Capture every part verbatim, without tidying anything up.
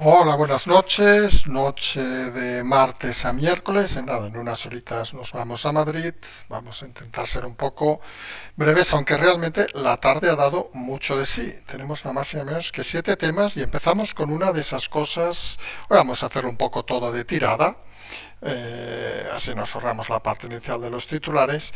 Hola, buenas noches. Noche de martes a miércoles. En nada, en unas horitas nos vamos a Madrid. Vamos a intentar ser un poco breves, aunque realmente la tarde ha dado mucho de sí. Tenemos nada más y nada menos que siete temas y empezamos con una de esas cosas. Hoy vamos a hacer un poco todo de tirada. Eh, así nos ahorramos la parte inicial de los titulares.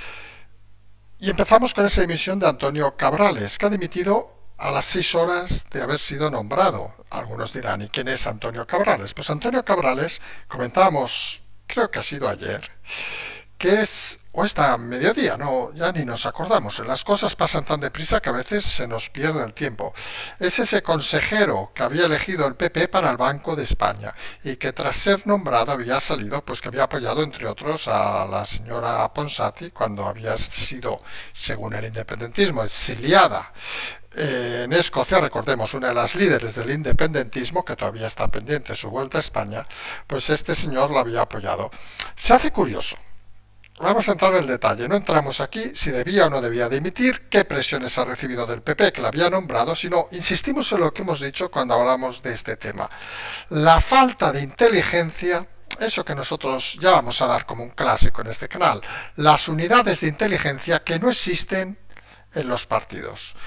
Y empezamos con esa dimisión de Antonio Cabrales, que ha dimitido a las seis horas de haber sido nombrado. Algunos dirán, ¿y quién es Antonio Cabrales? Pues Antonio Cabrales, comentábamos, creo que ha sido ayer, que es, o esta mediodía, no, ya ni nos acordamos, las cosas pasan tan deprisa que a veces se nos pierde el tiempo. Es ese consejero que había elegido el P P para el Banco de España y que tras ser nombrado había salido, pues que había apoyado entre otros a la señora Ponsati cuando había sido, según el independentismo, exiliada Eh, en Escocia, recordemos, una de las líderes del independentismo, que todavía está pendiente su vuelta a España, pues este señor la había apoyado. Se hace curioso. Vamos a entrar en el detalle. No entramos aquí si debía o no debía dimitir, qué presiones ha recibido del P P que la había nombrado, sino insistimos en lo que hemos dicho cuando hablamos de este tema. La falta de inteligencia, eso que nosotros ya vamos a dar como un clásico en este canal, las unidades de inteligencia que no existen en los partidos.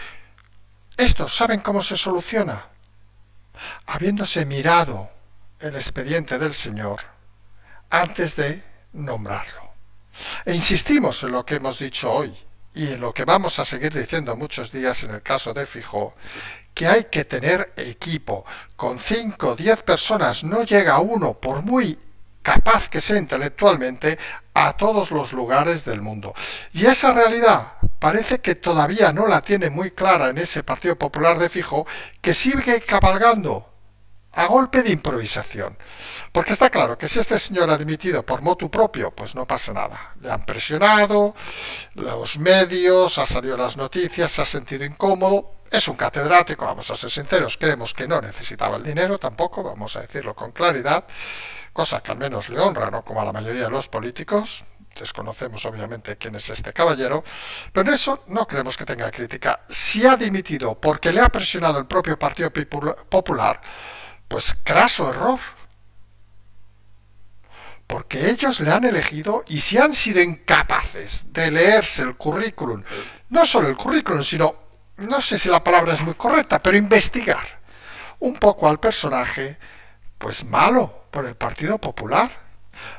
Esto, ¿saben cómo se soluciona? Habiéndose mirado el expediente del señor antes de nombrarlo. E insistimos en lo que hemos dicho hoy y en lo que vamos a seguir diciendo muchos días en el caso de Feijóo, que hay que tener equipo. Con cinco o diez personas no llega uno, por muy capaz que sea intelectualmente, a todos los lugares del mundo. Y esa realidad parece que todavía no la tiene muy clara en ese Partido Popular de Feijóo, que sigue cabalgando a golpe de improvisación. Porque está claro que si este señor ha dimitido por motu propio, pues no pasa nada. Le han presionado, los medios, ha salido las noticias, se ha sentido incómodo. Es un catedrático, vamos a ser sinceros, creemos que no necesitaba el dinero tampoco, vamos a decirlo con claridad, cosa que al menos le honra, no como a la mayoría de los políticos. Desconocemos obviamente quién es este caballero, pero en eso no creemos que tenga crítica. Si ha dimitido porque le ha presionado el propio Partido Popular, pues craso error. Porque ellos le han elegido y si han sido incapaces de leerse el currículum, no solo el currículum, sino, no sé si la palabra es muy correcta, pero investigar un poco al personaje, pues malo por el Partido Popular.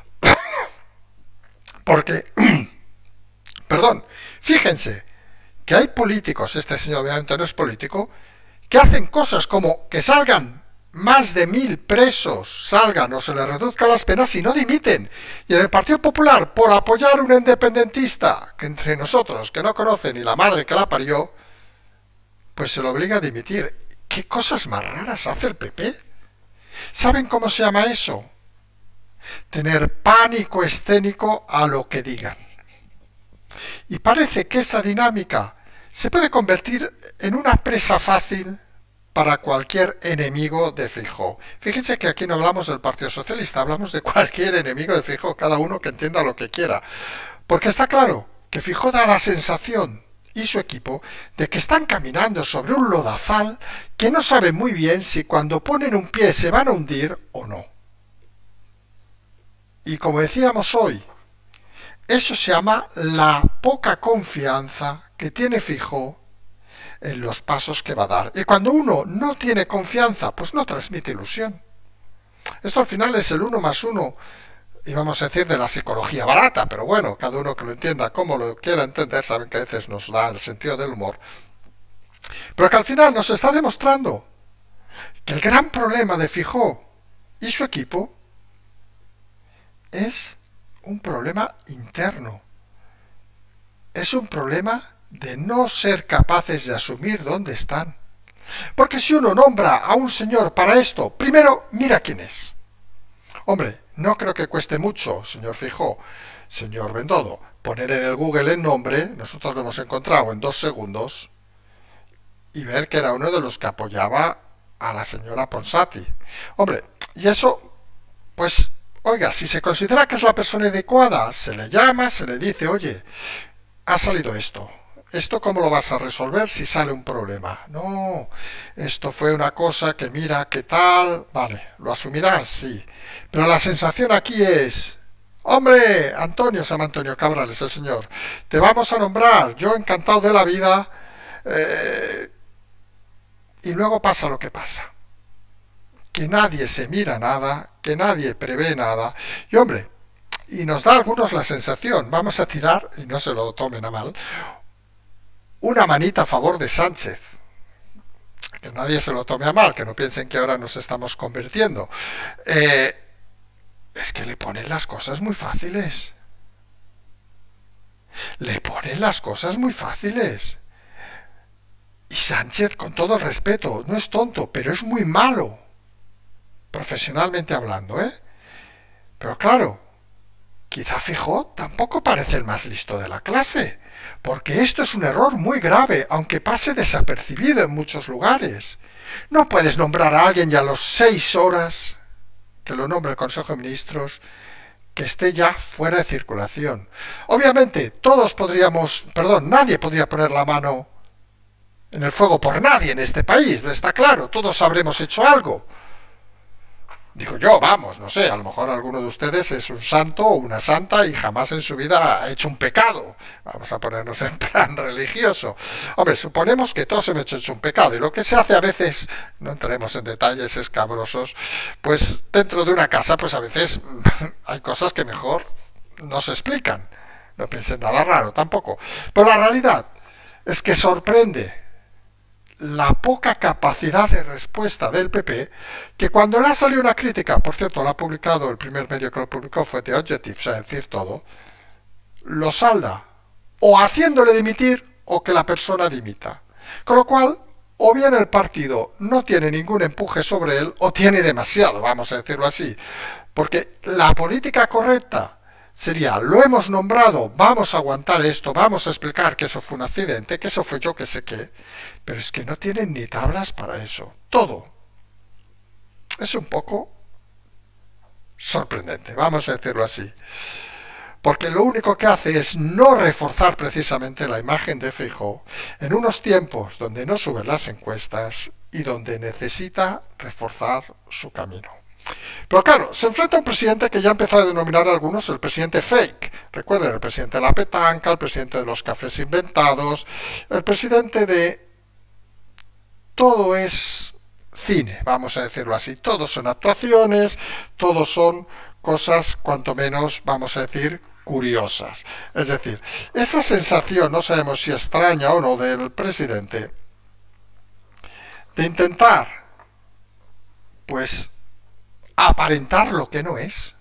Porque, perdón, fíjense que hay políticos, este señor obviamente no es político, que hacen cosas como que salgan más de mil presos, salgan o se les reduzcan las penas y no dimiten. Y en el Partido Popular, por apoyar a un independentista, que entre nosotros, que no conoce ni la madre que la parió, pues se lo obliga a dimitir. ¿Qué cosas más raras hace el P P? ¿Saben cómo se llama eso? Tener pánico escénico a lo que digan. Y parece que esa dinámica se puede convertir en una presa fácil para cualquier enemigo de Feijóo. Fíjense que aquí no hablamos del Partido Socialista, hablamos de cualquier enemigo de Feijóo, cada uno que entienda lo que quiera. Porque está claro que Feijóo da la sensación, y su equipo, de que están caminando sobre un lodazal que no saben muy bien si cuando ponen un pie se van a hundir o no. Y como decíamos hoy, eso se llama la poca confianza que tiene Feijóo en los pasos que va a dar. Y cuando uno no tiene confianza, pues no transmite ilusión. Esto al final es el uno más uno, y vamos a decir de la psicología barata, pero bueno, cada uno que lo entienda como lo quiera entender, saben que a veces nos da el sentido del humor. Pero que al final nos está demostrando que el gran problema de Feijóo y su equipo es un problema interno. Es un problema de no ser capaces de asumir dónde están. Porque si uno nombra a un señor para esto, primero mira quién es. Hombre, no creo que cueste mucho, señor Feijóo, señor Bendodo, poner en el Google el nombre, nosotros lo hemos encontrado en dos segundos, y ver que era uno de los que apoyaba a la señora Ponsati. Hombre, y eso, pues, oiga, si se considera que es la persona adecuada, se le llama, se le dice, oye, ha salido esto, ¿esto cómo lo vas a resolver si sale un problema? No, esto fue una cosa que mira, ¿qué tal? Vale, ¿lo asumirás? Sí. Pero la sensación aquí es, hombre, Antonio, se llama Antonio Cabrales, el señor, te vamos a nombrar, yo encantado de la vida, eh, y luego pasa lo que pasa. Que nadie se mira nada, que nadie prevé nada, y hombre, y nos da a algunos la sensación, vamos a tirar, y no se lo tomen a mal, una manita a favor de Sánchez. Que nadie se lo tome a mal, que no piensen que ahora nos estamos convirtiendo. Eh, es que le ponen las cosas muy fáciles. Le ponen las cosas muy fáciles. Y Sánchez, con todo el respeto, no es tonto, pero es muy malo. Profesionalmente hablando, ¿eh? Pero claro, quizá Feijóo tampoco parece el más listo de la clase, porque esto es un error muy grave, aunque pase desapercibido en muchos lugares. No puedes nombrar a alguien y a las seis horas que lo nombre el Consejo de Ministros, que esté ya fuera de circulación. Obviamente, todos podríamos, perdón, nadie podría poner la mano en el fuego por nadie en este país, está claro, todos habremos hecho algo. Digo yo, vamos, no sé, a lo mejor alguno de ustedes es un santo o una santa y jamás en su vida ha hecho un pecado. Vamos a ponernos en plan religioso. Hombre, suponemos que todos hemos hecho un pecado y lo que se hace a veces, no entremos en detalles escabrosos, pues dentro de una casa, pues a veces hay cosas que mejor no se explican. No piensen nada raro tampoco. Pero la realidad es que sorprende la poca capacidad de respuesta del P P, que cuando le ha salido una crítica, por cierto, lo ha publicado, el primer medio que lo publicó fue The Objective, o sea, decir todo, lo salda o haciéndole dimitir o que la persona dimita. Con lo cual, o bien el partido no tiene ningún empuje sobre él, o tiene demasiado, vamos a decirlo así, porque la política correcta sería, lo hemos nombrado, vamos a aguantar esto, vamos a explicar que eso fue un accidente, que eso fue yo que sé qué, pero es que no tienen ni tablas para eso. Todo es un poco sorprendente, vamos a decirlo así. Porque lo único que hace es no reforzar precisamente la imagen de Feijóo en unos tiempos donde no suben las encuestas y donde necesita reforzar su camino. Pero claro, se enfrenta a un presidente que ya ha empezado a denominar a algunos el presidente fake. Recuerden, el presidente de la petanca, el presidente de los cafés inventados, el presidente de... Todo es cine, vamos a decirlo así. Todos son actuaciones, todos son cosas, cuanto menos, vamos a decir, curiosas. Es decir, esa sensación, no sabemos si extraña o no, del presidente, de intentar, pues, aparentar lo que no es.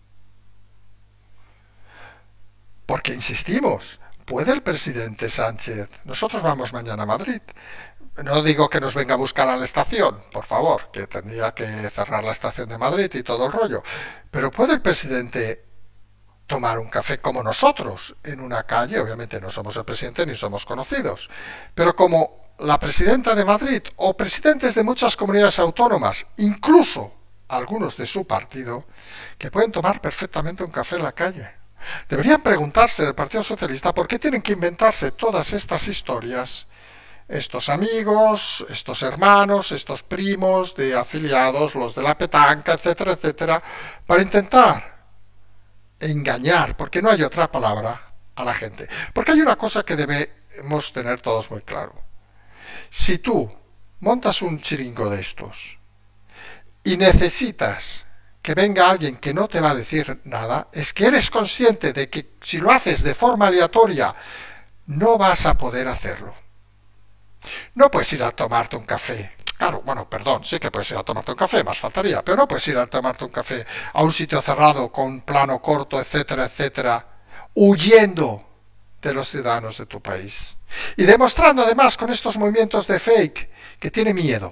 Porque insistimos, ¿puede el presidente Sánchez? Nosotros vamos mañana a Madrid. No digo que nos venga a buscar a la estación, por favor, que tendría que cerrar la estación de Madrid y todo el rollo. Pero ¿puede el presidente tomar un café como nosotros en una calle? Obviamente no somos el presidente ni somos conocidos. Pero como la presidenta de Madrid o presidentes de muchas comunidades autónomas, incluso algunos de su partido, que pueden tomar perfectamente un café en la calle. Deberían preguntarse del Partido Socialista por qué tienen que inventarse todas estas historias, estos amigos, estos hermanos, estos primos de afiliados, los de la petanca, etcétera, etcétera, para intentar engañar, porque no hay otra palabra, a la gente. Porque hay una cosa que debemos tener todos muy claro. Si tú montas un chiringo de estos y necesitas que venga alguien que no te va a decir nada, es que eres consciente de que si lo haces de forma aleatoria, no vas a poder hacerlo. No puedes ir a tomarte un café. Claro, bueno, perdón, sí que puedes ir a tomarte un café, más faltaría, pero no puedes ir a tomarte un café a un sitio cerrado, con plano corto, etcétera, etcétera, huyendo de los ciudadanos de tu país. Y demostrando además con estos movimientos de fake que tiene miedo.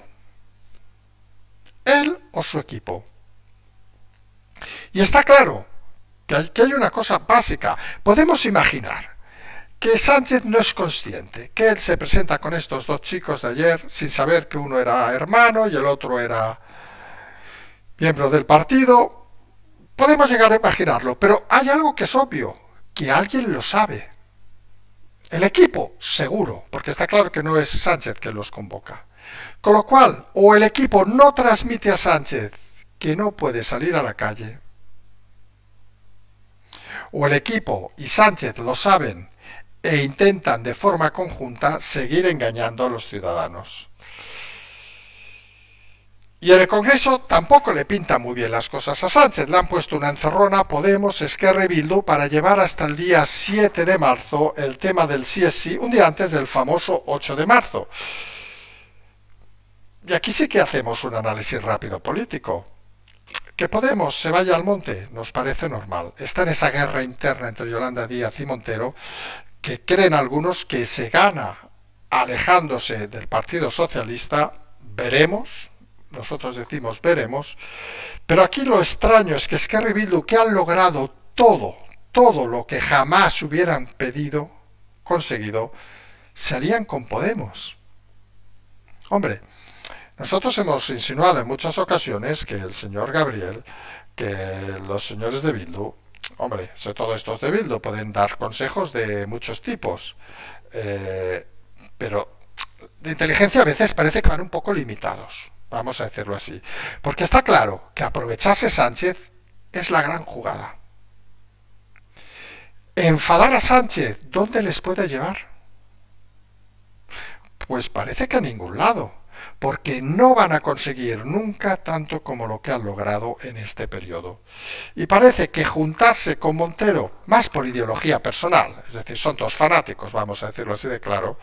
Él o su equipo. Y está claro que hay, que hay una cosa básica. Podemos imaginar que Sánchez no es consciente, que él se presenta con estos dos chicos de ayer sin saber que uno era hermano y el otro era miembro del partido. Podemos llegar a imaginarlo, pero hay algo que es obvio, que alguien lo sabe. El equipo, seguro, porque está claro que no es Sánchez quien los convoca. Con lo cual, o el equipo no transmite a Sánchez que no puede salir a la calle, o el equipo y Sánchez lo saben e intentan de forma conjunta seguir engañando a los ciudadanos. Y en el Congreso tampoco le pinta muy bien las cosas a Sánchez. Le han puesto una encerrona a Podemos, Esquerra y Bildu para llevar hasta el día siete de marzo el tema del sí es sí, un día antes del famoso ocho de marzo. Y aquí sí que hacemos un análisis rápido político. Que Podemos se vaya al monte nos parece normal. Está en esa guerra interna entre Yolanda Díaz y Montero, que creen algunos que se gana alejándose del Partido Socialista. Veremos. Nosotros decimos veremos, pero aquí lo extraño es que Esquerra y Bildu, que han logrado todo, todo lo que jamás hubieran pedido, conseguido, se alían con Podemos. Hombre, nosotros hemos insinuado en muchas ocasiones que el señor Gabriel, que los señores de Bildu, hombre, sobre todo estos de Bildu, pueden dar consejos de muchos tipos, eh, pero de inteligencia a veces parece que van un poco limitados. Vamos a decirlo así. Porque está claro que aprovecharse Sánchez es la gran jugada. Enfadar a Sánchez, ¿dónde les puede llevar? Pues parece que a ningún lado, porque no van a conseguir nunca tanto como lo que han logrado en este periodo. Y parece que juntarse con Montero, más por ideología personal, es decir, son todos fanáticos, vamos a decirlo así de claro,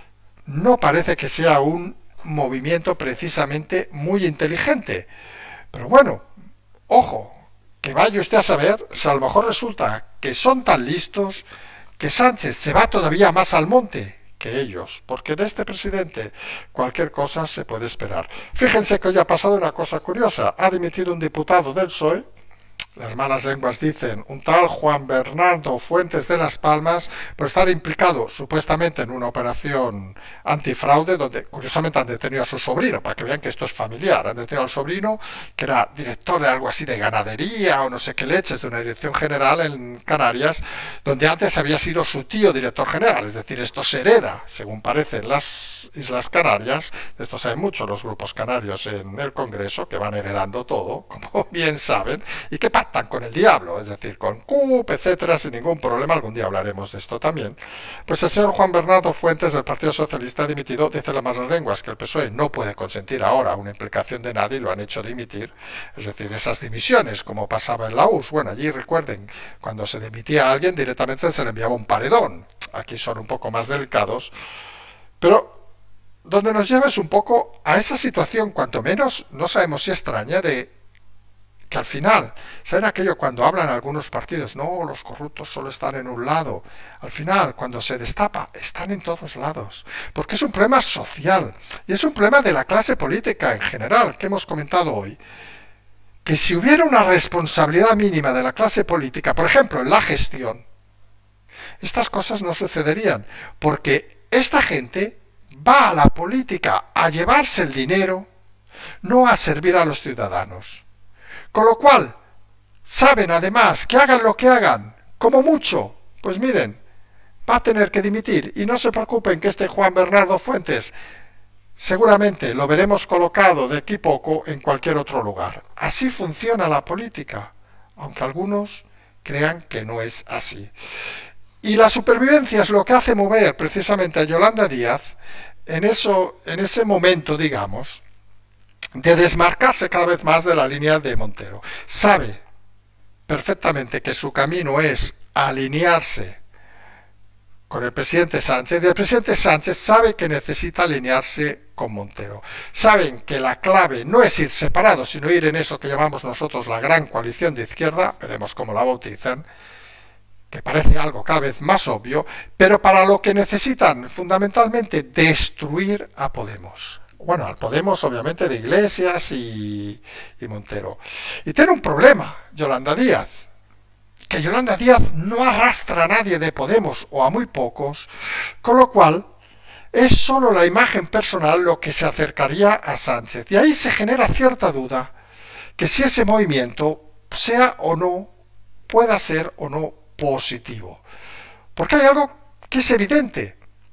no parece que sea un movimiento precisamente muy inteligente. Pero bueno, ojo, que vaya usted a saber si a lo mejor resulta que son tan listos que Sánchez se va todavía más al monte que ellos, porque de este presidente cualquier cosa se puede esperar. Fíjense que hoy ha pasado una cosa curiosa. Ha dimitido un diputado del P S O E. Las malas lenguas dicen un tal Juan Bernardo Fuentes de Las Palmas por estar implicado supuestamente en una operación antifraude donde curiosamente han detenido a su sobrino, para que vean que esto es familiar. Han detenido al sobrino que era director de algo así de ganadería o no sé qué leches, de una dirección general en Canarias, donde antes había sido su tío director general. Es decir, esto se hereda, según parece, en las Islas Canarias. De esto saben mucho los grupos canarios en el Congreso, que van heredando todo, como bien saben, y que pactan con el diablo, es decir, con C U P, etcétera, sin ningún problema. Algún día hablaremos de esto también. Pues el señor Juan Bernardo Fuentes del Partido Socialista ha dimitido, dice las malas lenguas, que el P S O E no puede consentir ahora una implicación de nadie y lo han hecho dimitir. Es decir, esas dimisiones, como pasaba en la U R S S, bueno, allí recuerden, cuando se dimitía a alguien directamente se le enviaba un paredón. Aquí son un poco más delicados, pero donde nos lleva es un poco a esa situación, cuanto menos, no sabemos si extraña, de que al final, ¿saben aquello cuando hablan algunos partidos? No, los corruptos solo están en un lado. Al final, cuando se destapa, están en todos lados. Porque es un problema social y es un problema de la clase política en general, que hemos comentado hoy. Que si hubiera una responsabilidad mínima de la clase política, por ejemplo, en la gestión, estas cosas no sucederían. Porque esta gente va a la política a llevarse el dinero, no a servir a los ciudadanos. Con lo cual, saben además que hagan lo que hagan, como mucho, pues miren, va a tener que dimitir. Y no se preocupen que este Juan Bernardo Fuentes seguramente lo veremos colocado de aquí poco en cualquier otro lugar. Así funciona la política, aunque algunos crean que no es así. Y la supervivencia es lo que hace mover precisamente a Yolanda Díaz en, eso, en ese momento, digamos, de desmarcarse cada vez más de la línea de Montero. Sabe perfectamente que su camino es alinearse con el presidente Sánchez, y el presidente Sánchez sabe que necesita alinearse con Montero. Saben que la clave no es ir separados, sino ir en eso que llamamos nosotros la gran coalición de izquierda, veremos cómo la bautizan, que parece algo cada vez más obvio, pero para lo que necesitan fundamentalmente destruir a Podemos. Bueno, al Podemos obviamente de Iglesias y, y Montero. Y tiene un problema, Yolanda Díaz, que Yolanda Díaz no arrastra a nadie de Podemos, o a muy pocos, con lo cual es solo la imagen personal lo que se acercaría a Sánchez. Y ahí se genera cierta duda que si ese movimiento sea o no, pueda ser o no positivo. Porque hay algo que es evidente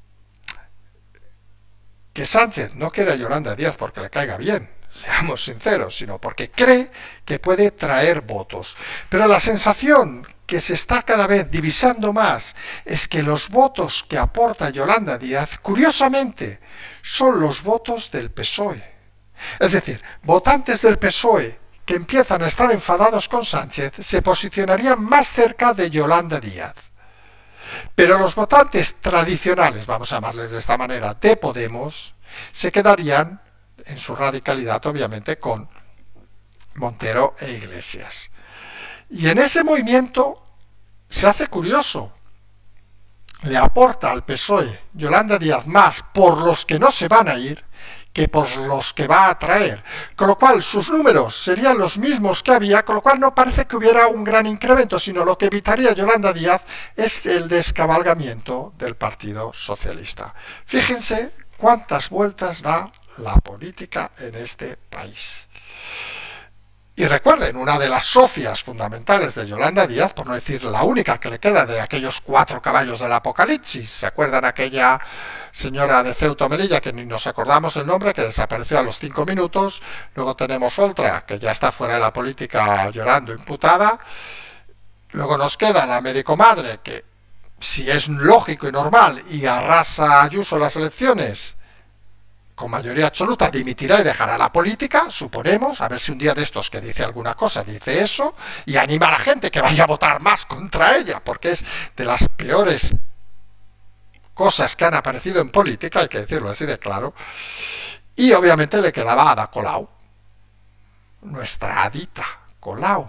que Sánchez no quiere a Yolanda Díaz porque le caiga bien, seamos sinceros, sino porque cree que puede traer votos. Pero la sensación que se está cada vez divisando más es que los votos que aporta Yolanda Díaz, curiosamente, son los votos del P S O E. Es decir, votantes del P S O E que empiezan a estar enfadados con Sánchez se posicionarían más cerca de Yolanda Díaz. Pero los votantes tradicionales, vamos a llamarles de esta manera, de Podemos, se quedarían, en su radicalidad obviamente, con Montero e Iglesias. Y en ese movimiento se hace curioso. Le aporta al P S O E Yolanda Díaz más por los que no se van a ir que por los que va a traer, con lo cual sus números serían los mismos que había, con lo cual no parece que hubiera un gran incremento, sino lo que evitaría Yolanda Díaz es el descabalgamiento del Partido Socialista. Fíjense cuántas vueltas da la política en este país. Y recuerden, una de las socias fundamentales de Yolanda Díaz, por no decir la única que le queda de aquellos cuatro caballos del apocalipsis, ¿se acuerdan aquella señora de Ceuta Melilla, que ni nos acordamos el nombre, que desapareció a los cinco minutos? Luego tenemos otra, que ya está fuera de la política llorando, imputada. Luego nos queda la médico madre, que si es lógico y normal y arrasa a Ayuso las elecciones, con mayoría absoluta dimitirá y dejará la política, suponemos, a ver si un día de estos que dice alguna cosa dice eso, y anima a la gente que vaya a votar más contra ella, porque es de las peores cosas que han aparecido en política, hay que decirlo así de claro. Y obviamente le quedaba Ada Colau, nuestra Adita Colau,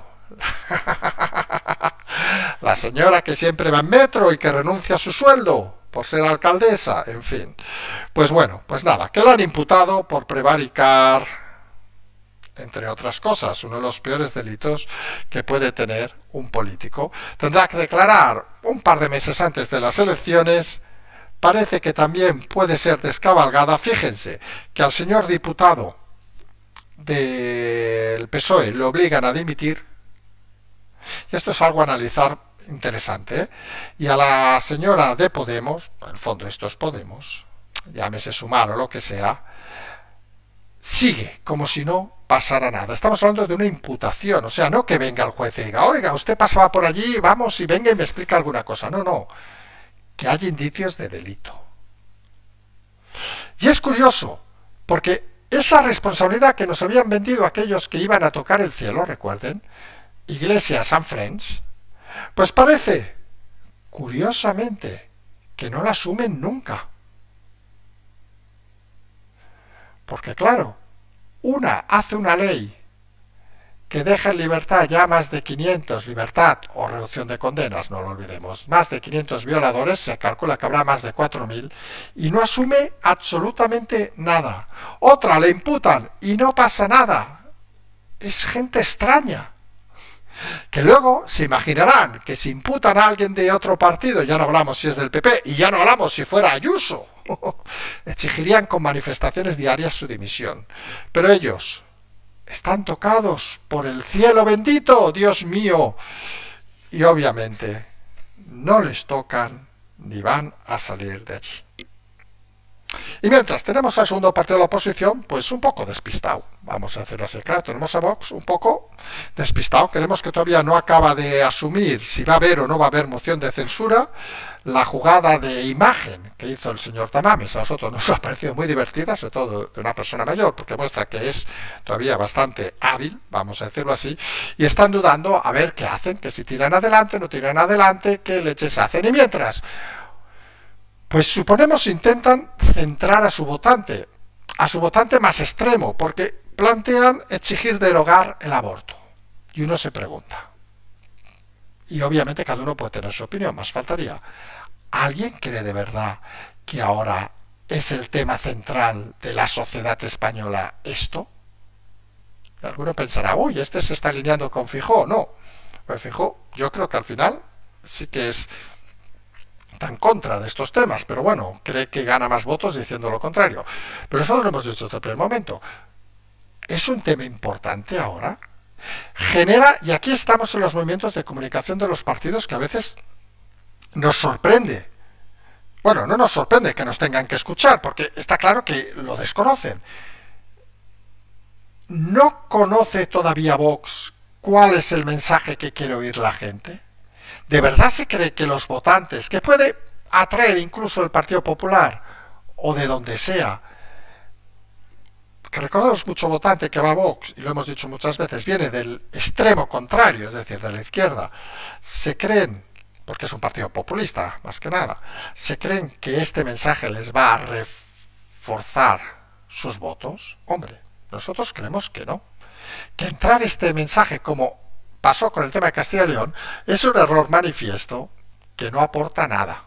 la señora que siempre va en metro y que renuncia a su sueldo por ser alcaldesa, en fin. Pues bueno, pues nada, que la han imputado por prevaricar, entre otras cosas, uno de los peores delitos que puede tener un político. Tendrá que declarar un par de meses antes de las elecciones. Parece que también puede ser descabalgada. Fíjense que al señor diputado del P S O E le obligan a dimitir, y esto es algo a analizar interesante, ¿eh? Y a la señora de Podemos, en el fondo esto es Podemos, llámese Sumar o lo que sea, sigue como si no pasara nada. Estamos hablando de una imputación, o sea, no que venga el juez y diga, oiga, usted pasaba por allí, vamos, y venga y me explica alguna cosa. No, no, que hay indicios de delito. Y es curioso, porque esa responsabilidad que nos habían vendido aquellos que iban a tocar el cielo, recuerden, Iglesias and Friends, pues parece, curiosamente, que no la asumen nunca. Porque claro, una hace una ley que deja en libertad ya más de quinientos, libertad o reducción de condenas, no lo olvidemos, más de quinientos violadores, se calcula que habrá más de cuatro mil, y no asume absolutamente nada. Otra le imputan y no pasa nada. Es gente extraña. Que luego se imaginarán que si imputan a alguien de otro partido, ya no hablamos si es del P P, y ya no hablamos si fuera Ayuso, exigirían con manifestaciones diarias su dimisión. Pero ellos están tocados por el cielo bendito, Dios mío, y obviamente no les tocan ni van a salir de allí. Y mientras tenemos al segundo partido de la oposición, pues un poco despistado, vamos a decirlo así, claro, tenemos a Vox un poco despistado, creemos que todavía no acaba de asumir si va a haber o no va a haber moción de censura. La jugada de imagen que hizo el señor Tamames a nosotros nos ha parecido muy divertida, sobre todo de una persona mayor, porque muestra que es todavía bastante hábil, vamos a decirlo así, y están dudando a ver qué hacen, que si tiran adelante, no tiran adelante, qué leches hacen. Y mientras, pues suponemos intentan centrar a su votante, a su votante más extremo, porque plantean exigir derogar el aborto. Y uno se pregunta, y obviamente cada uno puede tener su opinión, más faltaría, ¿alguien cree de verdad que ahora es el tema central de la sociedad española esto? Y alguno pensará, uy, este se está alineando con Feijóo. No, pues Feijóo yo creo que al final sí que es tan contra de estos temas, pero bueno, cree que gana más votos diciendo lo contrario. Pero eso lo hemos dicho desde el primer momento. ¿Es un tema importante ahora? Genera, y aquí estamos en los movimientos de comunicación de los partidos, que a veces nos sorprende Bueno, no nos sorprende que nos tengan que escuchar, porque está claro que lo desconocen. ¿No conoce todavía Vox cuál es el mensaje que quiere oír la gente? ¿De verdad se cree que los votantes, que puede atraer incluso el Partido Popular, o de donde sea, que recordemos mucho votante que va a Vox, y lo hemos dicho muchas veces, viene del extremo contrario, es decir, de la izquierda, se creen, porque es un partido populista, más que nada, se creen que este mensaje les va a reforzar sus votos? Hombre, nosotros creemos que no. Que entrar este mensaje, como pasó con el tema de Castilla y León, es un error manifiesto que no aporta nada.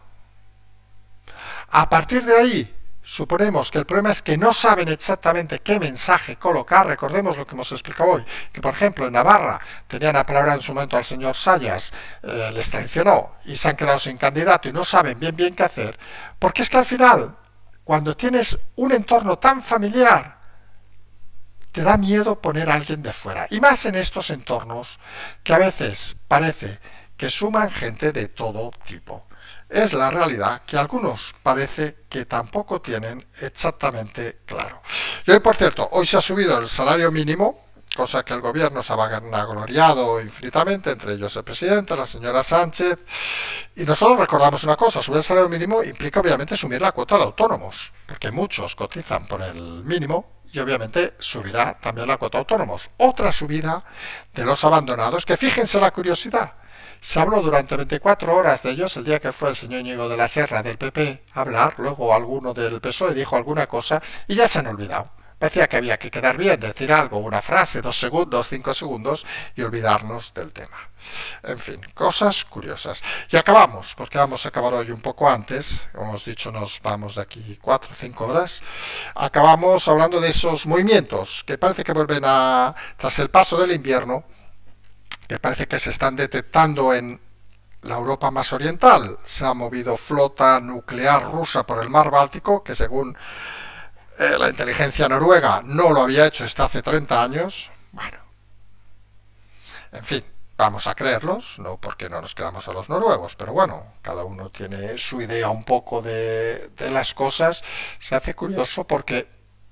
A partir de ahí, suponemos que el problema es que no saben exactamente qué mensaje colocar. Recordemos lo que hemos explicado hoy, que por ejemplo en Navarra tenían a palabra en su momento al señor Sayas, eh, les traicionó y se han quedado sin candidato y no saben bien bien qué hacer, porque es que al final, cuando tienes un entorno tan familiar, te da miedo poner a alguien de fuera, y más en estos entornos que a veces parece que suman gente de todo tipo. Es la realidad que algunos parece que tampoco tienen exactamente claro. Y hoy, por cierto, hoy se ha subido el salario mínimo, cosa que el gobierno se ha vanagloriado infinitamente, entre ellos el presidente, la señora Sánchez, y nosotros recordamos una cosa: subir el salario mínimo implica obviamente subir la cuota de autónomos, porque muchos cotizan por el mínimo, y obviamente subirá también la cuota de autónomos. Otra subida de los abandonados, que fíjense la curiosidad, se habló durante veinticuatro horas de ellos el día que fue el señor Íñigo de la Serra del P P a hablar, luego alguno del P S O E dijo alguna cosa y ya se han olvidado. Parecía que había que quedar bien, decir algo, una frase, dos segundos, cinco segundos y olvidarnos del tema. En fin, cosas curiosas. Y acabamos, porque vamos a acabar hoy un poco antes, como hemos dicho, nos vamos de aquí cuatro o cinco horas. Acabamos hablando de esos movimientos que parece que vuelven a, tras el paso del invierno, que parece que se están detectando en la Europa más oriental. Se ha movido flota nuclear rusa por el mar Báltico, que según eh, la inteligencia noruega no lo había hecho hasta hace treinta años. Bueno, en fin, vamos a creerlos, no porque no nos creamos a los noruegos, pero bueno, cada uno tiene su idea un poco de, de las cosas. Se hace curioso porque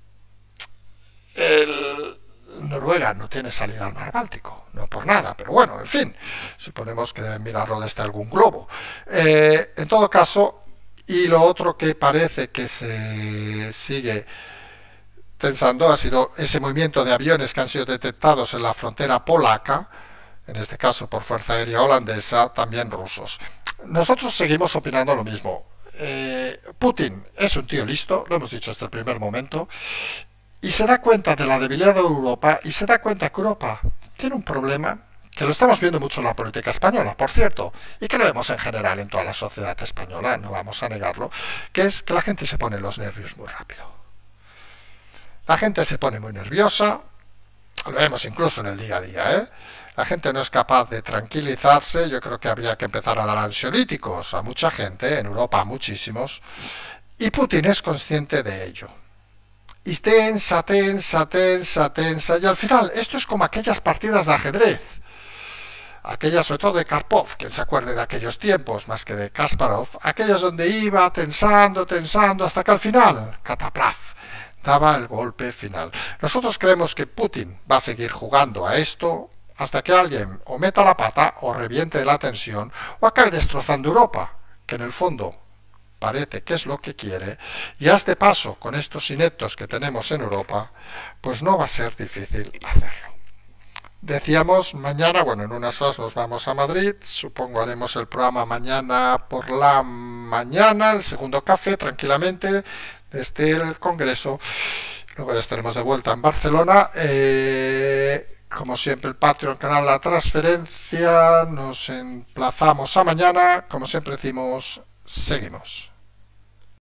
el Noruega no tiene salida al mar Báltico, no por nada, pero bueno, en fin, suponemos que deben mirarlo desde algún globo. Eh, en todo caso, y lo otro que parece que se sigue tensando ha sido ese movimiento de aviones que han sido detectados en la frontera polaca, en este caso por Fuerza Aérea Holandesa, también rusos. Nosotros seguimos opinando lo mismo. Eh, Putin es un tío listo, lo hemos dicho desde el primer momento, y se da cuenta de la debilidad de Europa, y se da cuenta que Europa tiene un problema, que lo estamos viendo mucho en la política española, por cierto, y que lo vemos en general en toda la sociedad española, no vamos a negarlo, que es que la gente se pone los nervios muy rápido. La gente se pone muy nerviosa, lo vemos incluso en el día a día, ¿eh? La gente no es capaz de tranquilizarse. Yo creo que habría que empezar a dar ansiolíticos a mucha gente, en Europa a muchísimos, y Putin es consciente de ello. Y tensa, tensa, tensa, tensa, y al final esto es como aquellas partidas de ajedrez, aquellas sobre todo de Karpov, quien se acuerde de aquellos tiempos más que de Kasparov, aquellas donde iba tensando, tensando, hasta que al final, cataplaf, daba el golpe final. Nosotros creemos que Putin va a seguir jugando a esto hasta que alguien o meta la pata o reviente la tensión o acabe destrozando Europa, que en el fondo parece que es lo que quiere, y a este paso, con estos ineptos que tenemos en Europa, pues no va a ser difícil hacerlo. Decíamos, mañana, bueno, en unas horas nos vamos a Madrid, supongo haremos el programa mañana por la mañana, el segundo café, tranquilamente, desde el Congreso. Luego ya estaremos de vuelta en Barcelona. Eh, como siempre, el Patreon, canal La Transferencia. Nos emplazamos a mañana. Como siempre decimos, seguimos.